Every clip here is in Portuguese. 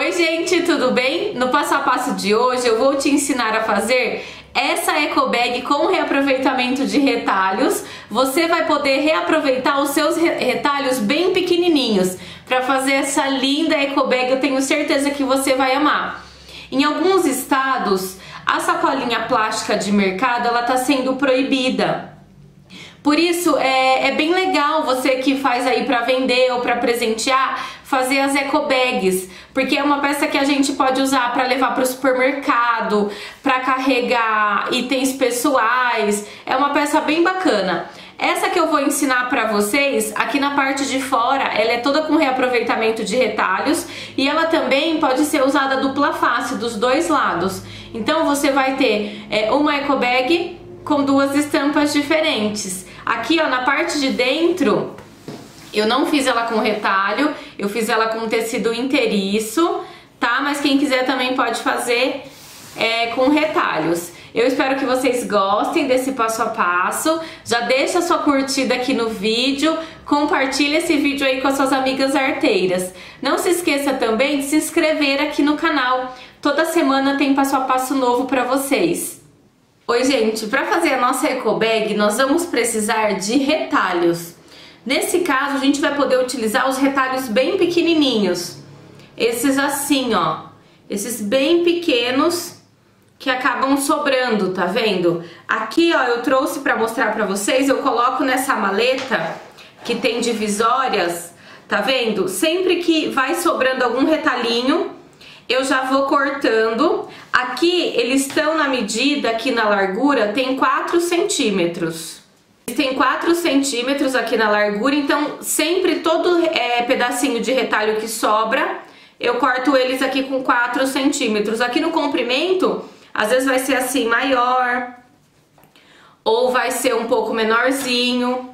Oi gente, tudo bem? No passo a passo de hoje eu vou te ensinar a fazer essa eco bag com reaproveitamento de retalhos. Você vai poder reaproveitar os seus retalhos bem pequenininhos para fazer essa linda eco bag. Eu tenho certeza que você vai amar. Em alguns estados, a sacolinha plástica de mercado ela está sendo proibida. Por isso é bem legal você que faz aí para vender ou para presentear, fazer as eco bags, porque é uma peça que a gente pode usar para levar para o supermercado, para carregar itens pessoais. É uma peça bem bacana. Essa que eu vou ensinar para vocês, aqui na parte de fora, ela é toda com reaproveitamento de retalhos e ela também pode ser usada dupla face, dos dois lados. Então você vai ter uma eco bag com duas estampas diferentes. Aqui, ó, na parte de dentro, eu não fiz ela com retalho, eu fiz ela com tecido inteiriço, tá? Mas quem quiser também pode fazer com retalhos. Eu espero que vocês gostem desse passo a passo. Já deixa a sua curtida aqui no vídeo, compartilha esse vídeo aí com as suas amigas arteiras. Não se esqueça também de se inscrever aqui no canal. Toda semana tem passo a passo novo para vocês. Oi gente, para fazer a nossa eco bag nós vamos precisar de retalhos. Nesse caso a gente vai poder utilizar os retalhos bem pequenininhos. Esses assim, ó, esses bem pequenos que acabam sobrando, tá vendo? Aqui, ó, eu trouxe para mostrar para vocês, eu coloco nessa maleta que tem divisórias, tá vendo? Sempre que vai sobrando algum retalhinho, eu já vou cortando. Aqui eles estão na medida, aqui na largura, tem 4 centímetros. Tem 4 centímetros aqui na largura, então sempre todo pedacinho de retalho que sobra, eu corto eles aqui com 4 centímetros. Aqui no comprimento, às vezes vai ser assim maior, ou vai ser um pouco menorzinho,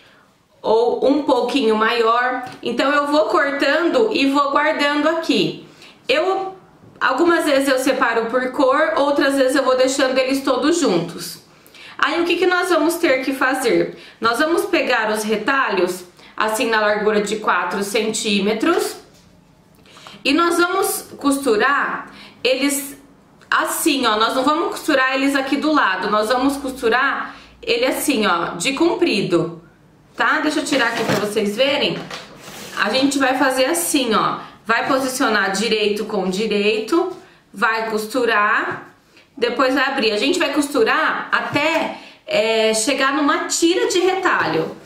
ou um pouquinho maior. Então eu vou cortando e vou guardando aqui. Algumas vezes eu separo por cor, outras vezes eu vou deixando eles todos juntos. Aí o que nós vamos ter que fazer? Nós vamos pegar os retalhos, assim na largura de 4 centímetros, e nós vamos costurar eles assim, ó. Nós não vamos costurar eles aqui do lado, nós vamos costurar ele assim, ó, de comprido, tá? Deixa eu tirar aqui pra vocês verem. A gente vai fazer assim, ó. Vai posicionar direito com direito, vai costurar, depois vai abrir. A gente vai costurar até chegar numa tira de retalho.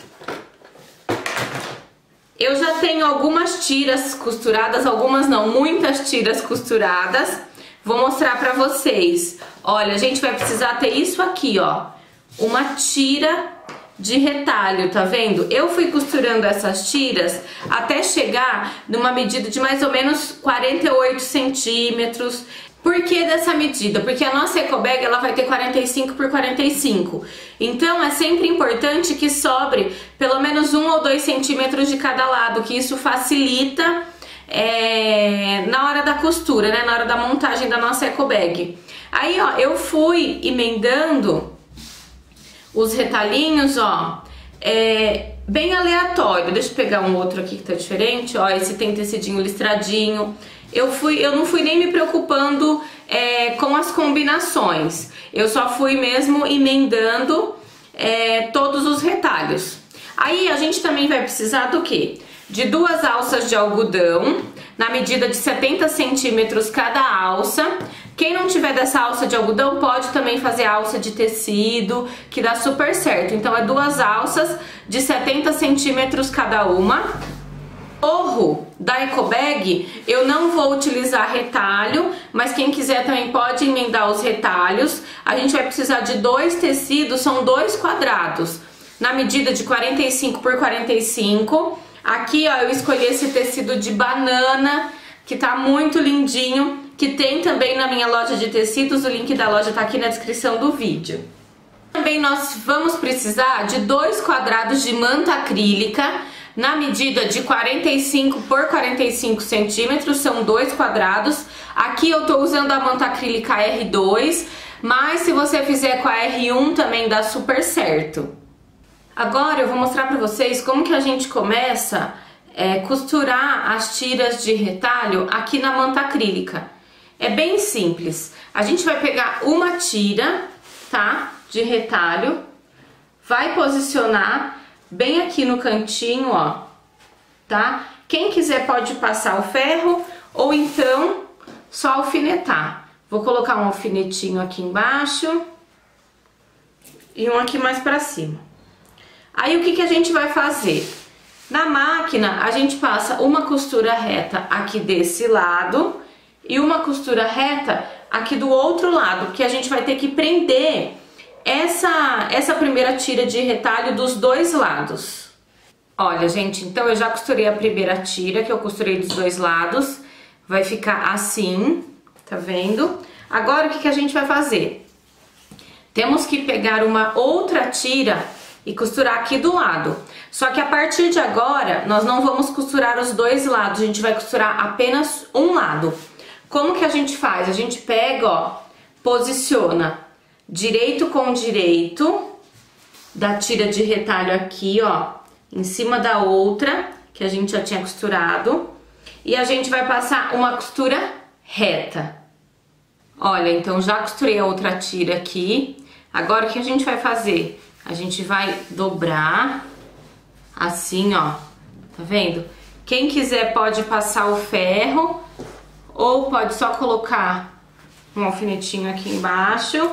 Eu já tenho algumas tiras costuradas, algumas não, muitas tiras costuradas. Vou mostrar pra vocês. Olha, a gente vai precisar ter isso aqui, ó, uma tira de retalho, tá vendo? Eu fui costurando essas tiras até chegar numa medida de mais ou menos 48 centímetros. Por que dessa medida? Porque a nossa eco bag ela vai ter 45 por 45. Então é sempre importante que sobre pelo menos 1 ou 2 centímetros de cada lado, que isso facilita na hora da costura, né? Na hora da montagem da nossa eco bag. Aí, ó, eu fui emendando os retalhinhos, ó, bem aleatório. Deixa eu pegar um outro aqui que tá diferente, ó, esse tem tecidinho listradinho. Eu não fui nem me preocupando com as combinações. Eu só fui mesmo emendando todos os retalhos. Aí a gente também vai precisar do quê? De 2 alças de algodão, na medida de 70 centímetros cada alça. Quem não tiver dessa alça de algodão pode também fazer alça de tecido, que dá super certo. Então é 2 alças de 70 centímetros cada uma. Forro da eco bag eu não vou utilizar retalho, mas quem quiser também pode emendar os retalhos. A gente vai precisar de 2 tecidos, são 2 quadrados, na medida de 45 por 45. Aqui, ó, eu escolhi esse tecido de banana, que tá muito lindinho, que tem também na minha loja de tecidos. O link da loja tá aqui na descrição do vídeo. Também nós vamos precisar de 2 quadrados de manta acrílica, na medida de 45 por 45 centímetros, são 2 quadrados. Aqui eu tô usando a manta acrílica R2, mas se você fizer com a R1 também dá super certo. Agora eu vou mostrar pra vocês como que a gente começa costurar as tiras de retalho aqui na manta acrílica. É bem simples. A gente vai pegar uma tira, tá? De retalho, vai posicionar bem aqui no cantinho, ó, tá? Quem quiser pode passar o ferro ou então só alfinetar. Vou colocar um alfinetinho aqui embaixo e um aqui mais pra cima. Aí o que que a gente vai fazer? Na máquina a gente passa uma costura reta aqui desse lado e uma costura reta aqui do outro lado, porque a gente vai ter que prender essa primeira tira de retalho dos dois lados. Olha, gente, então eu já costurei a primeira tira, que eu costurei dos dois lados. Vai ficar assim, tá vendo? Agora o que que a gente vai fazer? Temos que pegar uma outra tira e costurar aqui do lado. Só que a partir de agora, nós não vamos costurar os dois lados, a gente vai costurar apenas um lado. Como que a gente faz? A gente pega, ó, posiciona direito com direito da tira de retalho aqui, ó, em cima da outra, que a gente já tinha costurado, e a gente vai passar uma costura reta. Olha, então já costurei a outra tira aqui. Agora o que a gente vai fazer? A gente vai dobrar assim, ó, tá vendo? Quem quiser pode passar o ferro ou pode só colocar um alfinetinho aqui embaixo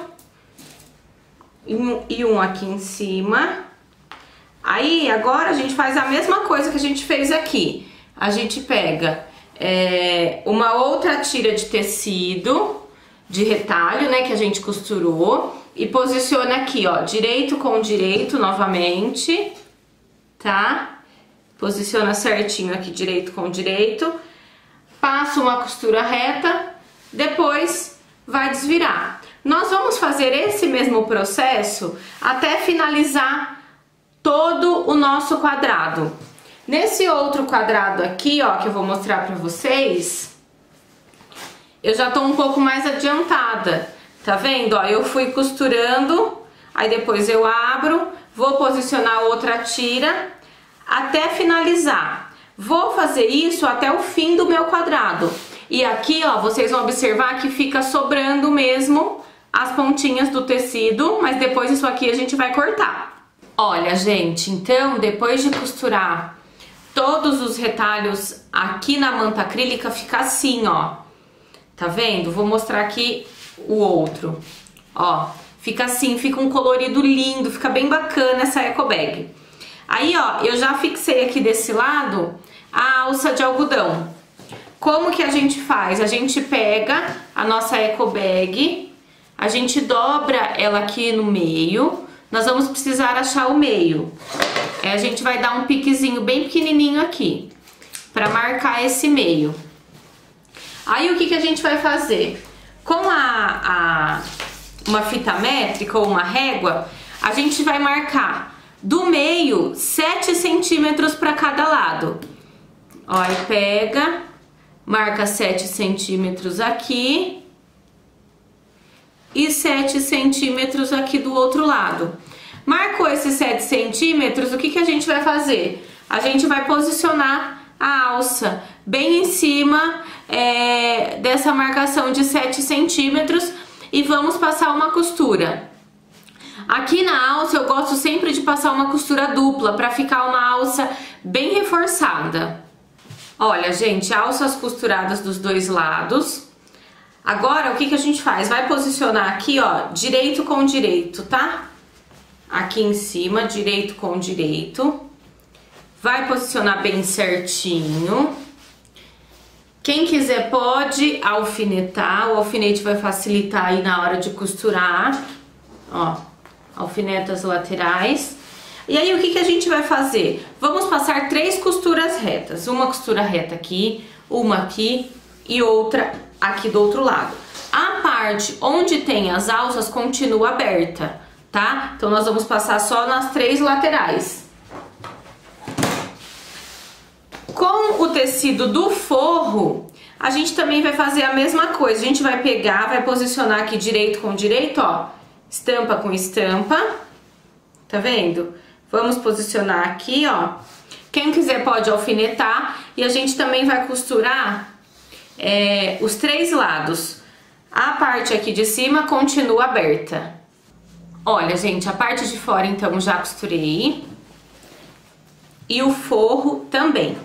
e um aqui em cima. Aí agora a gente faz a mesma coisa que a gente fez aqui. A gente pega uma outra tira de tecido de retalho, né, que a gente costurou, e posiciona aqui, ó, direito com direito novamente, tá? Posiciona certinho aqui, direito com direito, passa uma costura reta, depois vai desvirar. Nós vamos fazer esse mesmo processo até finalizar todo o nosso quadrado. Nesse outro quadrado aqui, ó, que eu vou mostrar pra vocês, eu já tô um pouco mais adiantada, tá vendo? Ó, eu fui costurando, aí depois eu abro, vou posicionar outra tira até finalizar. Vou fazer isso até o fim do meu quadrado. E aqui, ó, vocês vão observar que fica sobrando mesmo as pontinhas do tecido, mas depois isso aqui a gente vai cortar. Olha, gente, então depois de costurar todos os retalhos aqui na manta acrílica, fica assim, ó. Tá vendo? Vou mostrar aqui o outro. Ó, fica assim, fica um colorido lindo, fica bem bacana essa eco bag. Aí, ó, eu já fixei aqui desse lado a alça de algodão. Como que a gente faz? A gente pega a nossa eco bag, a gente dobra ela aqui no meio. Nós vamos precisar achar o meio. A gente vai dar um piquezinho bem pequenininho aqui, pra marcar esse meio. Aí o que que a gente vai fazer? Com uma fita métrica ou uma régua, a gente vai marcar do meio 7 centímetros para cada lado. Ó, aí pega, marca 7 centímetros aqui e 7 centímetros aqui do outro lado. Marcou esses 7 centímetros, o que que a gente vai fazer? A gente vai posicionar a alça bem em cima dessa marcação de 7 centímetros e vamos passar uma costura. Aqui na alça eu gosto sempre de passar uma costura dupla para ficar uma alça bem reforçada. Olha, gente, alças costuradas dos dois lados. Agora o que que a gente faz? Vai posicionar aqui, ó, direito com direito, tá? Aqui em cima, direito com direito. Vai posicionar bem certinho. Quem quiser pode alfinetar, o alfinete vai facilitar aí na hora de costurar. Ó, alfineta as laterais. E aí o que que a gente vai fazer? Vamos passar 3 costuras retas. Uma costura reta aqui, uma aqui e outra aqui do outro lado. A parte onde tem as alças continua aberta, tá? Então nós vamos passar só nas 3 laterais. Com o tecido do forro, a gente também vai fazer a mesma coisa. A gente vai pegar, vai posicionar aqui direito com direito, ó, estampa com estampa, tá vendo? Vamos posicionar aqui, ó. Quem quiser pode alfinetar e a gente também vai costurar os 3 lados. A parte aqui de cima continua aberta. Olha, gente, a parte de fora então já costurei. E o forro também.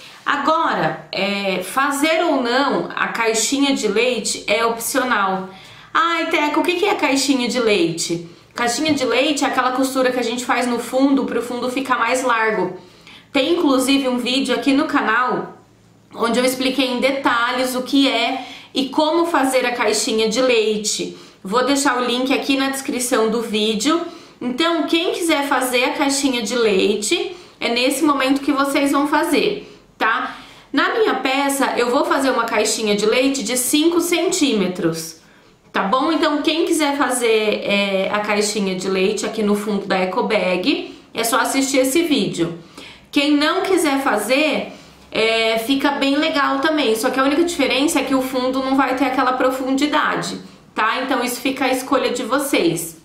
Agora, fazer ou não a caixinha de leite é opcional. Ai, Teca, o que é caixinha de leite? Caixinha de leite é aquela costura que a gente faz no fundo para o fundo ficar mais largo. Tem inclusive um vídeo aqui no canal onde eu expliquei em detalhes o que é e como fazer a caixinha de leite. Vou deixar o link aqui na descrição do vídeo. Então, quem quiser fazer a caixinha de leite, é nesse momento que vocês vão fazer, tá? Na minha peça, eu vou fazer uma caixinha de leite de 5 centímetros, tá bom? Então, quem quiser fazer a caixinha de leite aqui no fundo da eco bag, é só assistir esse vídeo. Quem não quiser fazer, fica bem legal também, só que a única diferença é que o fundo não vai ter aquela profundidade, tá? Então, isso fica a escolha de vocês.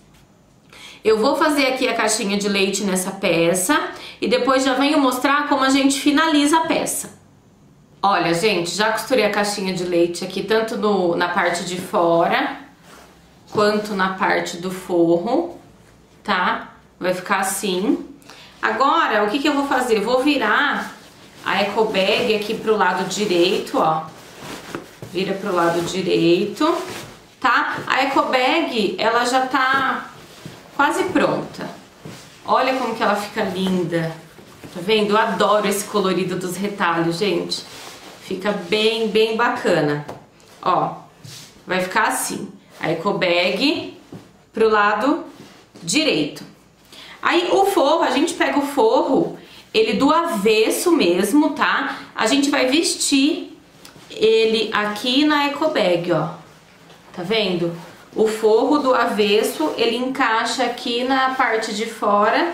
Eu vou fazer aqui a caixinha de leite nessa peça e depois já venho mostrar como a gente finaliza a peça. Olha, gente, já costurei a caixinha de leite aqui tanto na parte de fora quanto na parte do forro, tá? Vai ficar assim. Agora, o que eu vou fazer? Eu vou virar a eco bag aqui pro lado direito, ó. Vira pro lado direito, tá? A eco bag, ela já tá quase pronta. Olha como que ela fica linda. Tá vendo? Eu adoro esse colorido dos retalhos, gente. Fica bem, bem bacana. Ó, vai ficar assim. A eco bag pro lado direito. Aí o forro, a gente pega o forro, ele do avesso mesmo, tá? A gente vai vestir ele aqui na eco bag, ó. Tá vendo? O forro do avesso, ele encaixa aqui na parte de fora,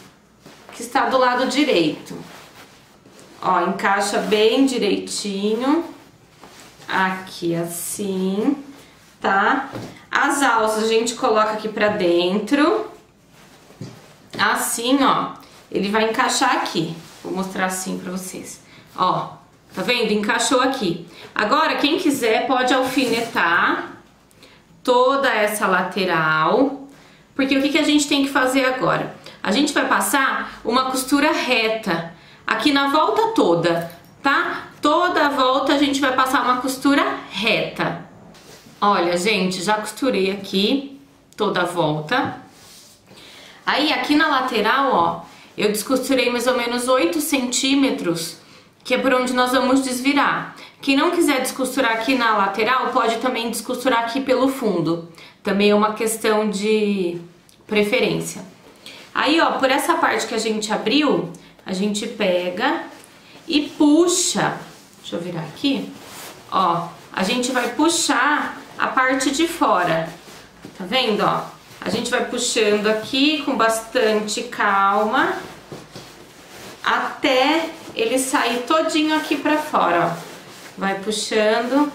que está do lado direito. Ó, encaixa bem direitinho. Aqui assim, tá? As alças a gente coloca aqui pra dentro. Assim, ó, ele vai encaixar aqui. Vou mostrar assim pra vocês. Ó, tá vendo? Encaixou aqui. Agora, quem quiser pode alfinetar toda essa lateral, porque o que a gente tem que fazer agora? A gente vai passar uma costura reta aqui na volta toda, tá? Toda a volta a gente vai passar uma costura reta. Olha, gente, já costurei aqui toda a volta. Aí aqui na lateral, ó, eu descosturei mais ou menos 8 centímetros, que é por onde nós vamos desvirar. Quem não quiser descosturar aqui na lateral, pode também descosturar aqui pelo fundo. Também é uma questão de preferência. Aí, ó, por essa parte que a gente abriu, a gente pega e puxa. Deixa eu virar aqui. Ó, a gente vai puxar a parte de fora. Tá vendo, ó? A gente vai puxando aqui com bastante calma até ele sair todinho aqui pra fora, ó. Vai puxando.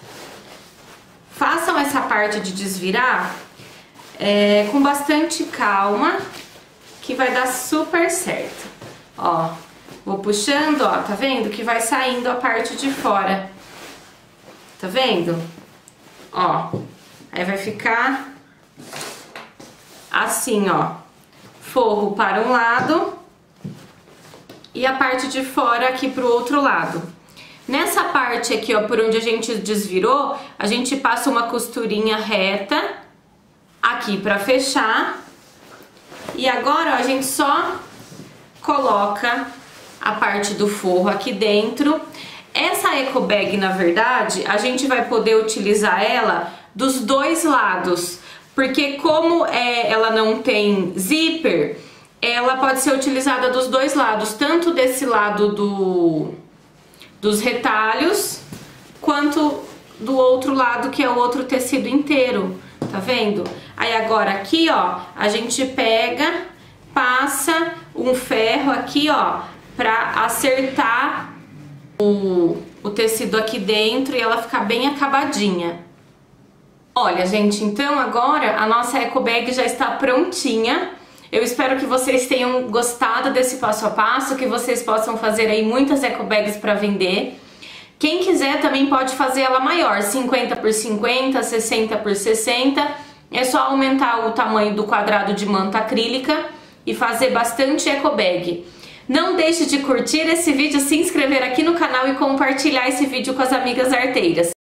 Façam essa parte de desvirar com bastante calma, que vai dar super certo. Ó, vou puxando, ó, tá vendo? Que vai saindo a parte de fora. Tá vendo? Ó, aí vai ficar assim, ó. Forro para um lado e a parte de fora aqui pro outro lado. Nessa parte aqui, ó, por onde a gente desvirou, a gente passa uma costurinha reta aqui pra fechar. E agora, ó, a gente só coloca a parte do forro aqui dentro. Essa eco bag, na verdade, a gente vai poder utilizar ela dos dois lados, porque como ela não tem zíper, ela pode ser utilizada dos dois lados, tanto desse lado dos retalhos, quanto do outro lado, que é o outro tecido inteiro, tá vendo? Aí agora aqui, ó, a gente pega, passa um ferro aqui, ó, pra acertar o tecido aqui dentro e ela ficar bem acabadinha. Olha, gente, então agora a nossa eco bag já está prontinha. Eu espero que vocês tenham gostado desse passo a passo, que vocês possam fazer aí muitas eco bags para vender. Quem quiser também pode fazer ela maior, 50 por 50, 60 por 60. É só aumentar o tamanho do quadrado de manta acrílica e fazer bastante eco bag. Não deixe de curtir esse vídeo, se inscrever aqui no canal e compartilhar esse vídeo com as amigas arteiras.